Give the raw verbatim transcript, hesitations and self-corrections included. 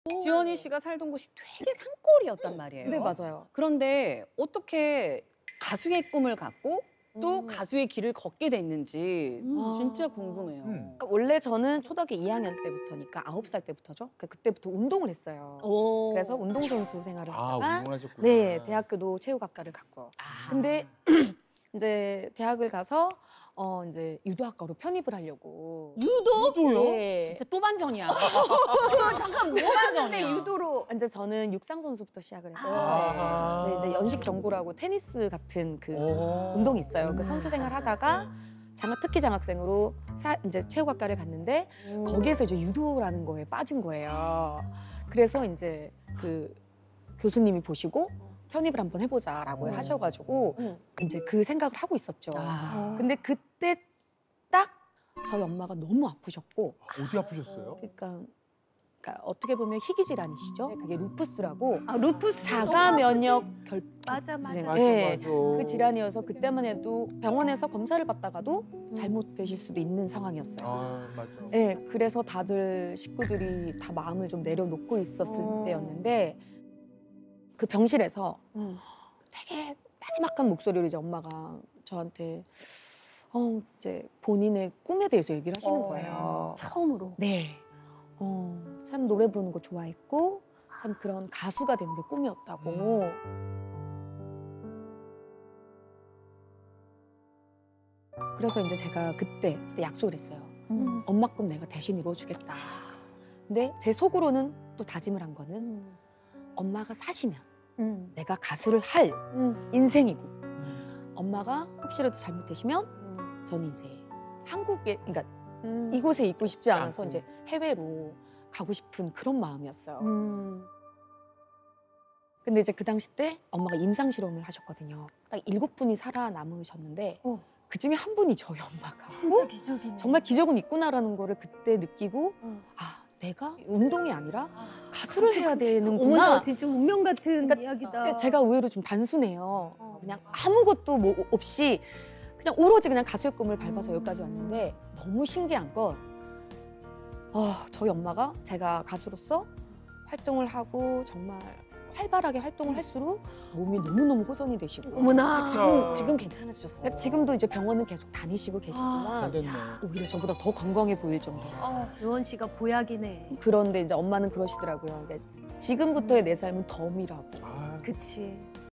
지원이 씨가 살던 곳이 되게 산골이었단 말이에요. 네, 맞아요. 그런데 어떻게 가수의 꿈을 갖고 또 음. 가수의 길을 걷게 됐는지 음. 진짜 궁금해요. 음. 그러니까 원래 저는 초등학교 이 학년 때부터니까 아홉 살 때부터죠. 그- 그때부터 운동을 했어요. 오. 그래서 운동선수 생활을 아, 하다가 운동하셨구나. 네, 대학교도 체육학과를 갔고. 아. 근데 이제 대학을 가서 어 이제 유도학과로 편입을 하려고. 유도? 또요? 네. 진짜 또 반전이야. 잠깐 뭐 하는데 유도로? 이제 저는 육상 선수부터 시작을 해서 아. 네, 이제 연식 정구라고 테니스 같은 그 오. 운동이 있어요. 그 선수 생활 하다가 장학 특기 장학생으로 사, 이제 체육학과를 갔는데 거기에서 이제 유도라는 거에 빠진 거예요. 그래서 이제 그 교수님이 보시고 편입을 한번 해보자라고 어. 하셔가지고 이제 그 생각을 하고 있었죠. 아. 근데 그때 딱 저희 엄마가 너무 아프셨고, 어디 아프셨어요? 그러니까, 그러니까 어떻게 보면 희귀 질환이시죠. 그게 루푸스라고 아, 루푸스. 자가 면역 결 맞아, 맞아. 네. 맞아, 네. 맞아. 그 질환이어서 그때만 해도 병원에서 검사를 받다가도 잘못되실 수도 있는 상황이었어요. 아, 맞아. 네, 그래서 다들 식구들이 다 마음을 좀 내려놓고 있었을 어. 때였는데 그 병실에서 음. 되게 나지막한 목소리로 이제 엄마가 저한테 어, 이제 본인의 꿈에 대해서 얘기를 하시는 어. 거예요. 처음으로. 네. 어, 참 노래 부르는 거 좋아했고 참 그런 가수가 되는 게 꿈이었다고. 그래서 이제 제가 그때, 그때 약속을 했어요. 음. 엄마 꿈 내가 대신 이루어주겠다. 근데 제 속으로는 또 다짐을 한 거는 엄마가 사시면 음. 내가 가수를 할 음. 인생이고 음. 엄마가 혹시라도 잘못되시면 음. 저는 이제 한국에, 그러니까 음. 이곳에 있고 싶지 않아서 않고. 이제 해외로 가고 싶은 그런 마음이었어요. 음. 근데 이제 그 당시 때 엄마가 임상 실험을 하셨거든요. 딱 일곱 분이 살아남으셨는데 어. 그 중에 한 분이 저희 엄마가. 진짜 어? 기적이네. 정말 기적은 있구나라는 거를 그때 느끼고 어. 아, 내가 운동이 아니라 아, 가수를 해야 그치. 되는구나. 어머나, 진짜 운명 같은 그러니까 이야기다. 제가 의외로 좀 단순해요. 어. 그냥 아무것도 뭐 없이 그냥 오로지 그냥 가수의 꿈을 밟아서 음. 여기까지 왔는데 너무 신기한 건 어, 저희 엄마가 제가 가수로서 활동을 하고 정말 활발하게 활동을 할수록 몸이 너무너무 호전이 되시고 어머나. 지금- 지금 괜찮아지셨어요. 그러니까 지금도 이제 병원은 계속 다니시고 잘 계시지만 됐네. 오히려 저보다 더 건강해 보일 정도로. 아, 지원 씨가 보약이네. 그런데 이제 엄마는 그러시더라고요. 그러니까 지금부터의 내 삶은 덤이라고. 아, 그치.